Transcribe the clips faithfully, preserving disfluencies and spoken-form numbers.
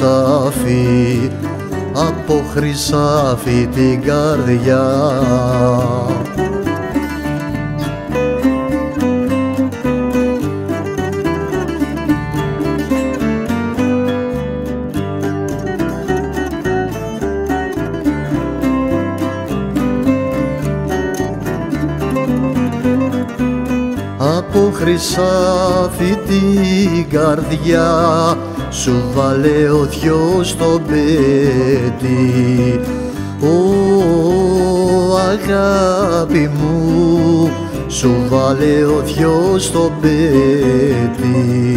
χρυσάφι, από χρυσάφι την καρδιά. Από χρυσάφι την καρδιά σου βάλε ο δυο στο πέτι. Ω αγάπη μου, σου βάλε ο δυο στο πέτι.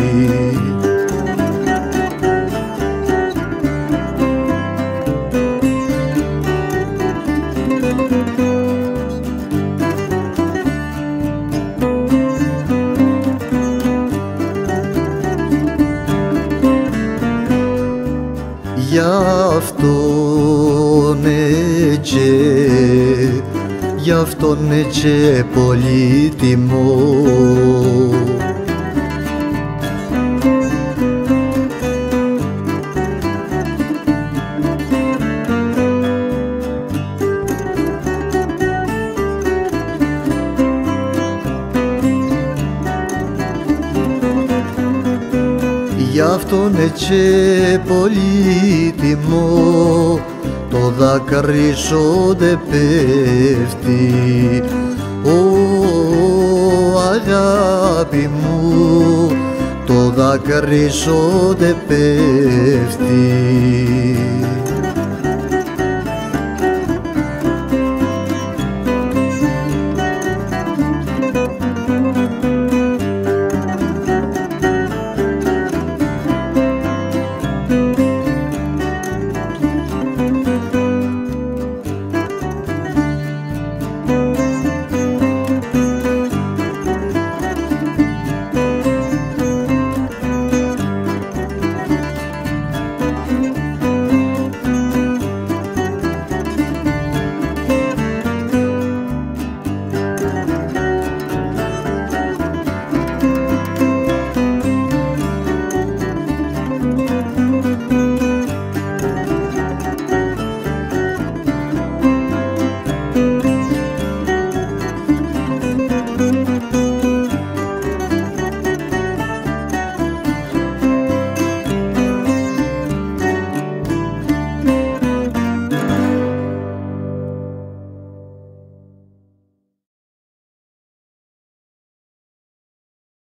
Γι' αυτόν έτσι, γι' αυτόν έτσι πολύτιμο. Γι' αυτόν έτσι πολύτιμο το δάκρυ σου δεν πέφτει. Ω αγάπη μου, το δάκρυ σου δεν πέφτει.